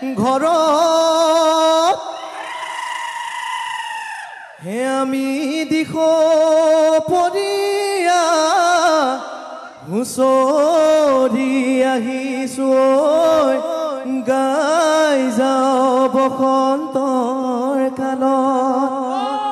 ঘৰত হে আমি দিশ পৰিয়া হুঁচৰি আহিছো গাই যাওঁ বসন্তৰ কালত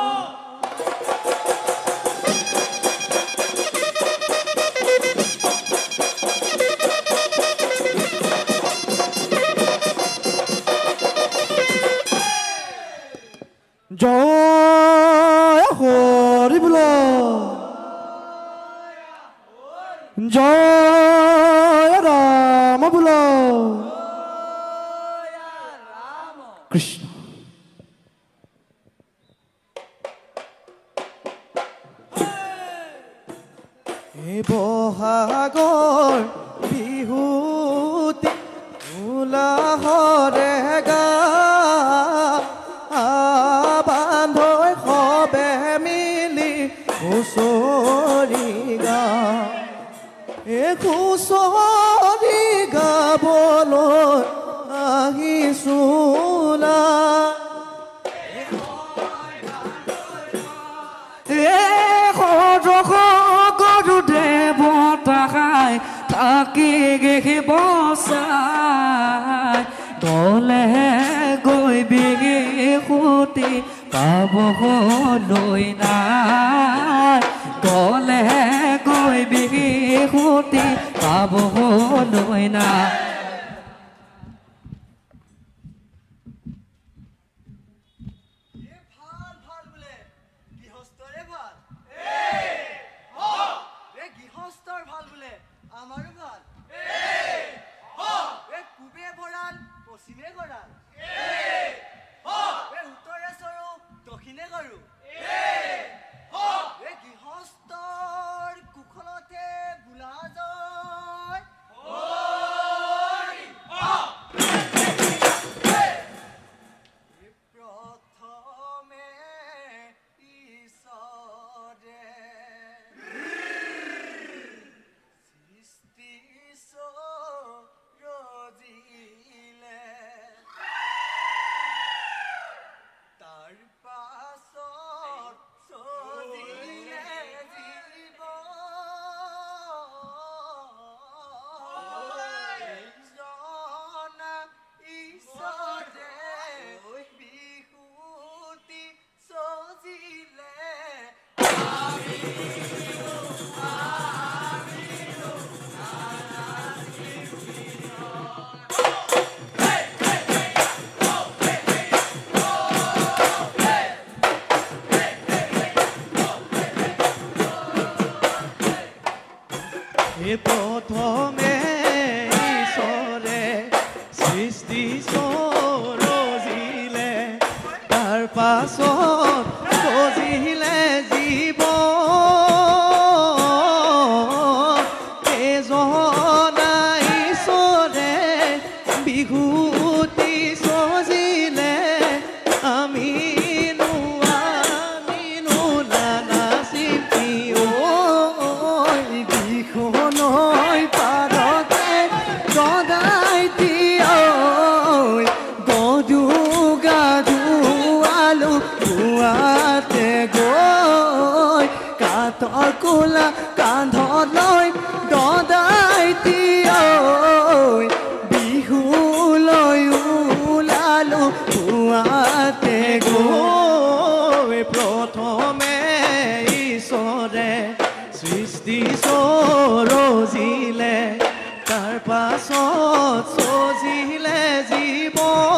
জয় হৰি বোল জয় ৰাম বোল কৃষ্ণ এই বহাগৰ বিহুতি উলাহৰে গা বান্ধৈ সবে মিলি হুঁচৰি গা এই হুঁচৰি গাবলৈ আহিছোলা গৰু দেৱতা খাই থাকি গেহি বচাই গলে গৈ বিগি সুতি পাবলৈ নাই গলে গৈ বিগি সুতি পাবলৈ নাই প্ৰথমে ঈশ্বৰে সৃষ্টি সৰজিলে তাৰ পাছত সজিলে জীৱ এজনা ঈশ্বৰে বিহুতি সজিলে আমি কোলা কান্ধত লৈ দদাই বিহু লৈ ওলালো পুৱাতে গৈ প্ৰথমে ঈশ্বৰে সৃষ্টি সৰজিলে তাৰ পাছত সজিলে জীৱ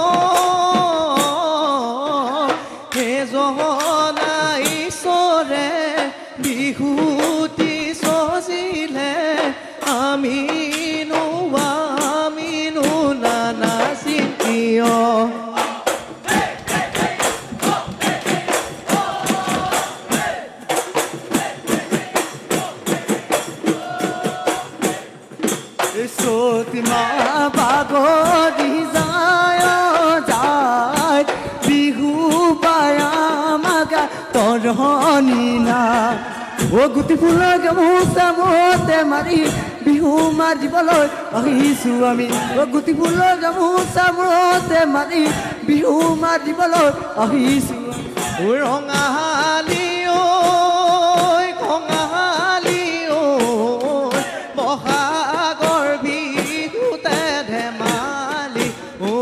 এজনা ঈশ্বৰে বিহুতি সজিলে আমিনো নানাচিম কিয় সতীমা বাগৰি যায় বিহু পায়া মাগা তৰণি না ও গুটি ফুলৰ গামোচা মূৰতে মাৰি বিহু মাৰিবলৈ আহিছোঁ আমি ও গুটি ফুলৰ গামোচা মূৰতে মাৰি বিহু মাৰিবলৈ আহিছোঁ ও ৰঙালী ঐ কঙালী ঐ বহাগৰ বিহুতে ধেমালি ঐ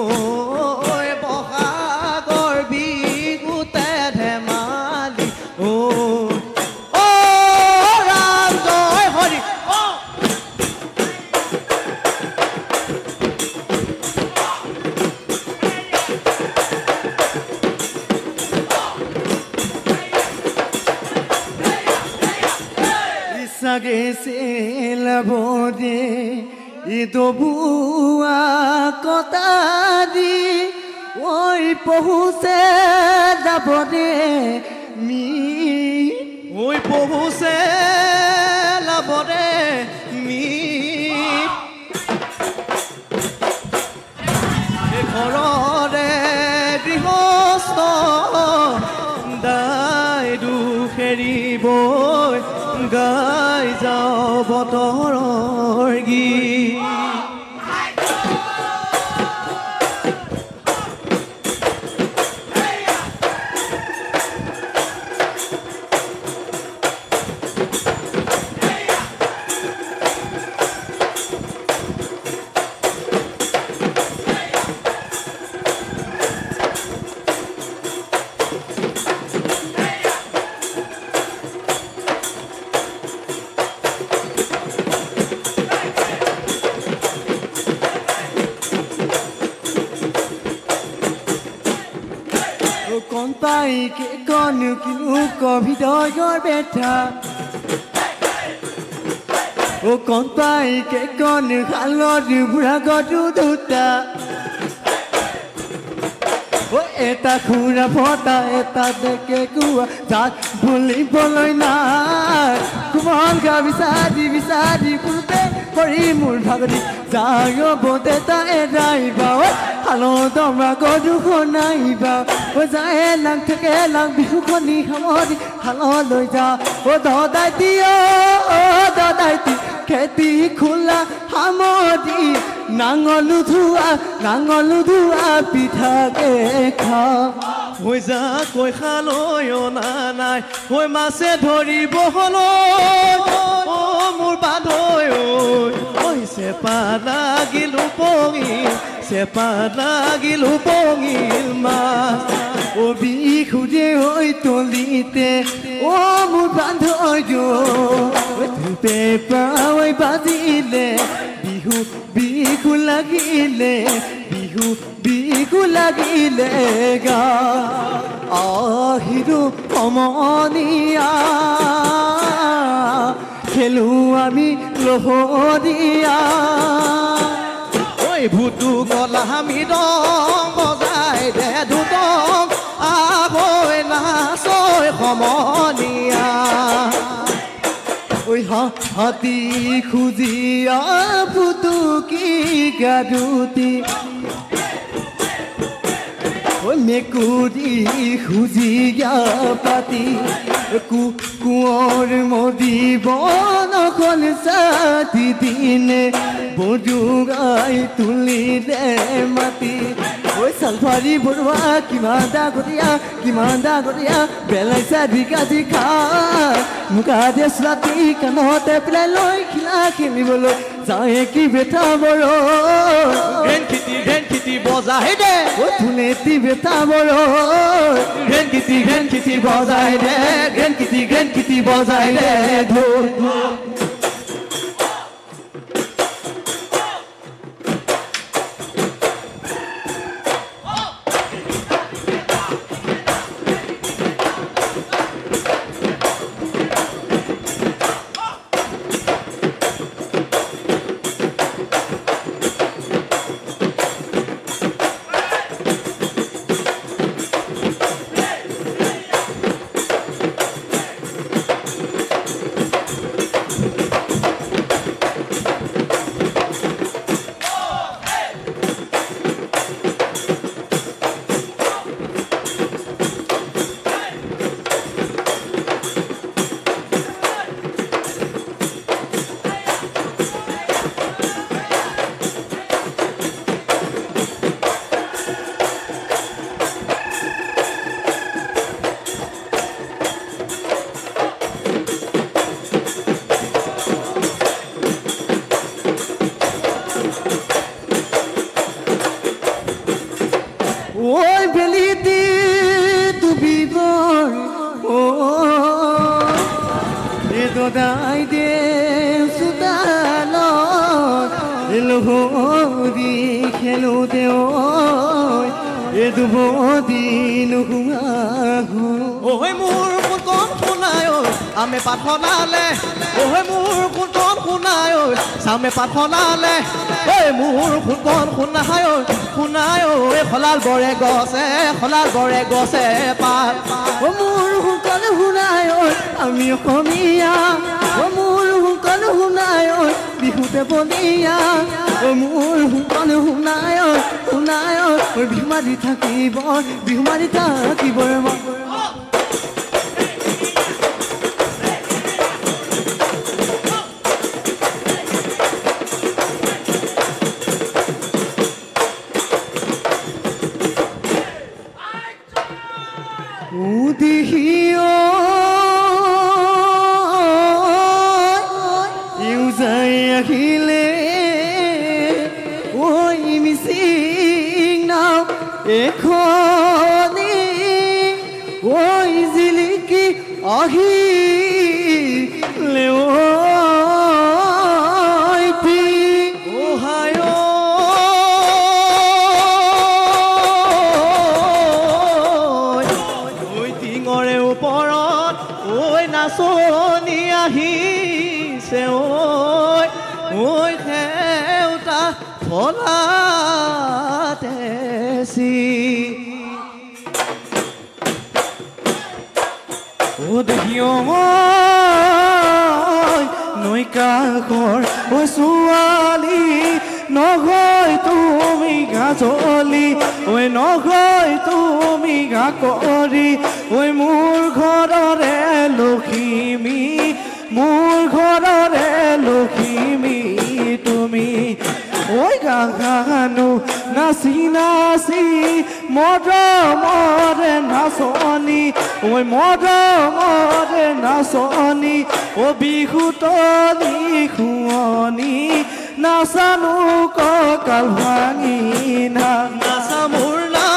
বহাগৰ বিহুতে ধেমালি ঐ Sage se la bode e do bua kotadi oi pohuse da bode mi oi pohuse la bode mi e korore dihosto dai du kheriboy গাই যাও বতৰৰ গীত con tay cái con nữ cứu có bị đói gói bê thà ô con tay cái con nữ khá lo được bữa có đủ đủ ta ô eta khura phota eta de ke kuwa tak buli boloi na kuman ga visadi kurte kori mur bhagadi jayo bote ta edai ba halo tomra ko du khonai ba o jae lang theke lang bihu khoni hamodi halo loi ja o do dai ti o do dai ti kheti khula hamodi nangolu thua pitha ke kha hoi ja koi khaloi ona nai hoi mase dhoribo holo o mur badoi oi se pa lagilu pongil mas o bihu de oi tolite o mur bandhoi jo pe pa oi bazile bihu lagile bihu lagile ga ahiru omoniya khelu ami lohoriya oi bhutu gala ami dong bojai de dudong ahoi na soi homoniya oi hati khujiya bhutu ki gaduti oi mekuri khujiya pati kuor modi bon khol sati dine bojugai tulile mati oi salfari borwa kimanda goria belai sa dikha muka deslati kanote pleloi khila khilibolo jae ki betha boro gen kiti bojai de o thuleti betha boro gen kiti bojai de gen kiti bojai de dhol লহৰি খেলোতে দুবদি নুশুঙাহো ঐ মোৰ কোন শুনাই ঐ আমি পাঠনালে ঐ মোৰ কোন শুনাই ঐ চামে পাঠনালে ঐ মোৰ কোন শুনাই ঐ খলাল বৰে গছে পাত মোৰ হুকন শুনাই আমি অসমীয়া মোৰ হুকন শুনাই বিহুতে বলিয়া মোৰ হুকন শুনাই বিহু মাৰি থাকিব আহিলে ঐ মিচিং নাও এখনি ঐ জিলিকি আহিলে টিঙৰে ওপৰত ঐ নাচনি আহিছে ঐ সেউতা ফলাতেছি দেখিও নৈ কাষৰ ছোৱালী নহয় তুমি গাজলি নহয় তুমি গা কৰি মোৰ ঘৰৰে লখিমী তুমি গানো নাচি মৰমৰে নাচনি বিহুতলি শুৱনি নাচানো কঁকাল ভাঙি নাচা মোৰ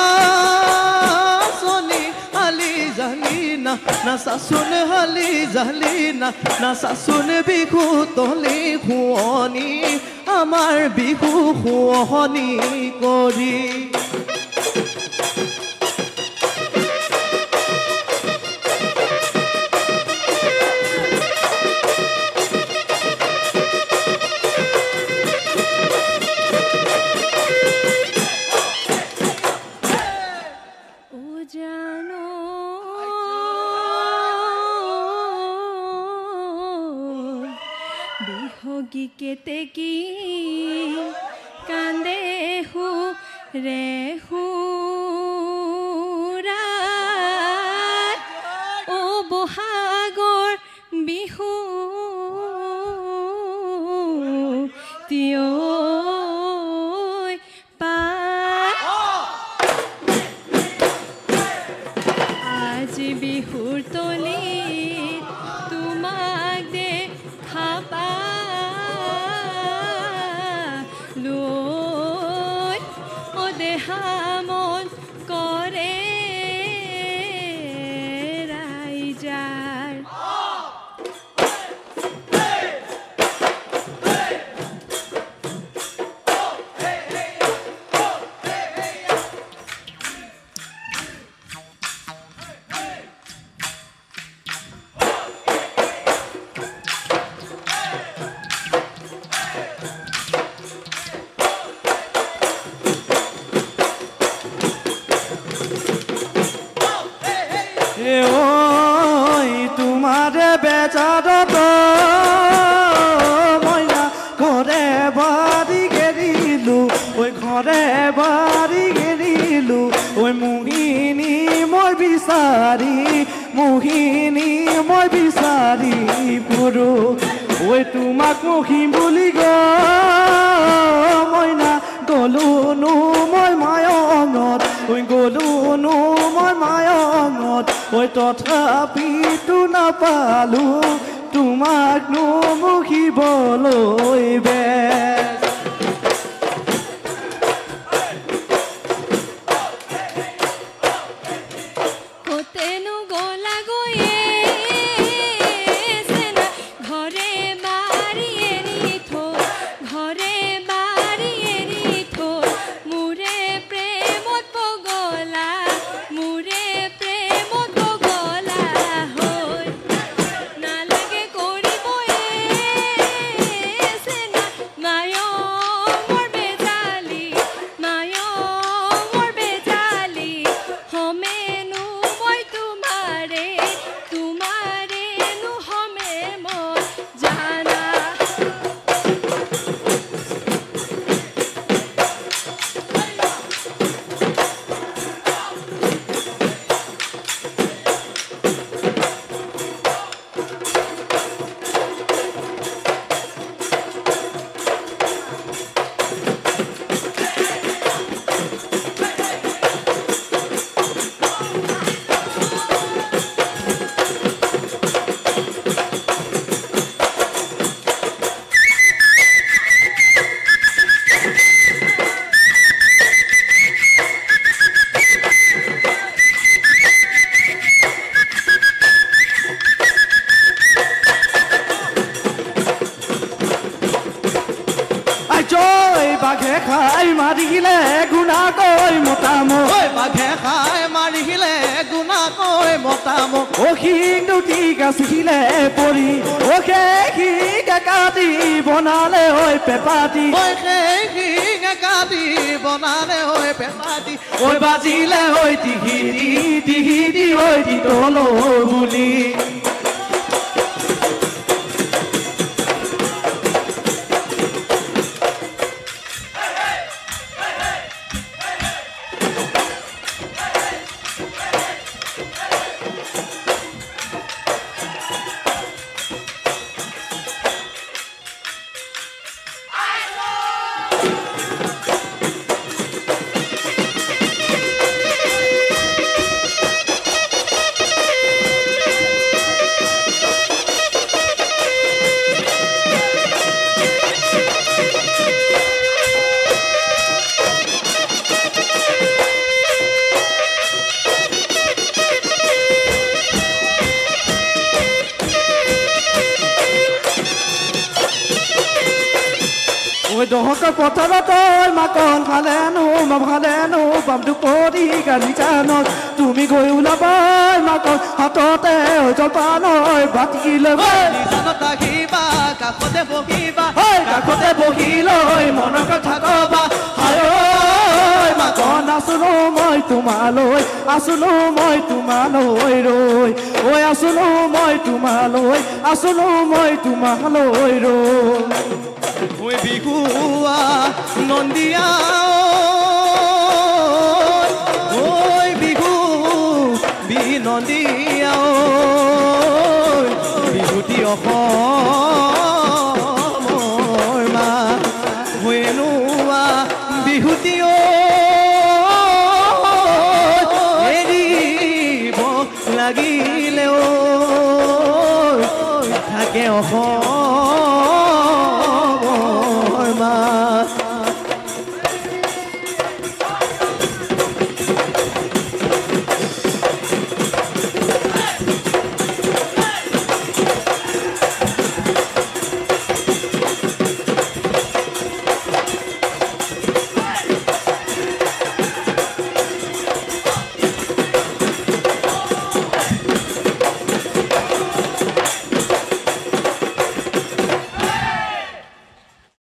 নাচনি হালি জালি নাচাচোন হালি জালি নাচাচোন বিহুতলি শুৱনি আমাৰ বিহু শুৱনি কৰি বিহগী কেতেকী কান্দে ৰে বহাগৰ বিহু তিয় আজি বিহুৰ তলিত তোমাক দেখা লৈ দেহা মন কৰে ৰাইজাৰ তোমাৰে বেজাৰত মইনা ঘৰে বাৰী গেৰিলো ঘৰে বাৰী গেৰিলো মোহিনী মই বিচাৰি ফুৰো তোমাক মহিম বুলি মইনা গলোনো মই মায়ঙত তথাপিতো নাপালো তোমাক মুখিবলৈ বেচ কতেনো গলা গৈয়ে ঘৰে বাৰী এৰি থৈ ঘৰে বাৰী বাঘে খাই মাৰিলে গুণাকৈ মতামত ঐ বাঘে খাই মাৰিলে গুণাকৈ মতামত অখিং দুটি গাছিলে পৰি অখে কাটি বনালে ঐ পেপাটি ঐ সেই শিঙে কাটি বনালে ঐ পেপাটি ঐ বাজিলে ঐ টিহি ঐ তল বুলি দহকৰ পথাৰত মাকন খালেনো বামটো পৰি গাড়ী জানত তুমি গৈ ওলাবাই মাকন হাততে জলপান বাতি লৈ জানত আহিবা কাষতে বহিবা কাষতে বহি লৈ মনৰ কথা কবা হায় মাকন আছোনো মই তোমালৈ ৰৈ ঐ আছোনো মই তোমালৈ ৰৈ ঐ বিহুৱা নন্দিয়া ঐ বিহু নন্দিয়া বিহুতি অসমৰ মা হেনুৱা বিহুতি এৰিব লাগিলেও থাকে অসম